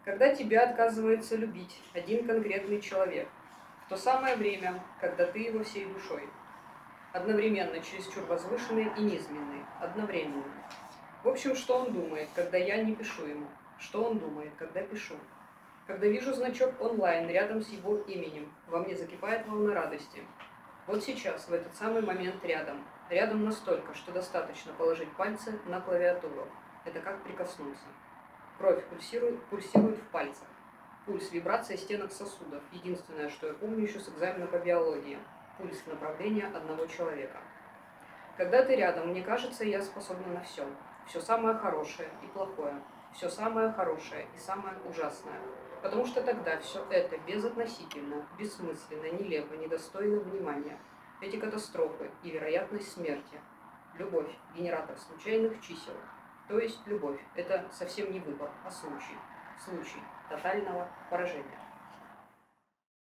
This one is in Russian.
Когда тебя отказывается любить один конкретный человек, в то самое время, когда ты его всей душой, одновременно чересчур возвышенный и низменный, одновременно. В общем, что он думает, когда я не пишу ему? Что он думает, когда пишу? Когда вижу значок онлайн рядом с его именем, во мне закипает волна радости. Вот сейчас, в этот самый момент рядом. Рядом настолько, что достаточно положить пальцы на клавиатуру. Это как прикоснуться. Кровь пульсирует в пальцах. Пульс, вибрация стенок сосудов. Единственное, что я помню еще с экзамена по биологии. Пульс направления одного человека. Когда ты рядом, мне кажется, я способна на все. Все самое хорошее и плохое. Все самое хорошее и самое ужасное. Потому что тогда все это безотносительно, бессмысленно, нелепо, недостойно внимания. Эти катастрофы и вероятность смерти. Любовь, генератор случайных чисел. То есть любовь – это совсем не выбор, а случай. Случай тотального поражения.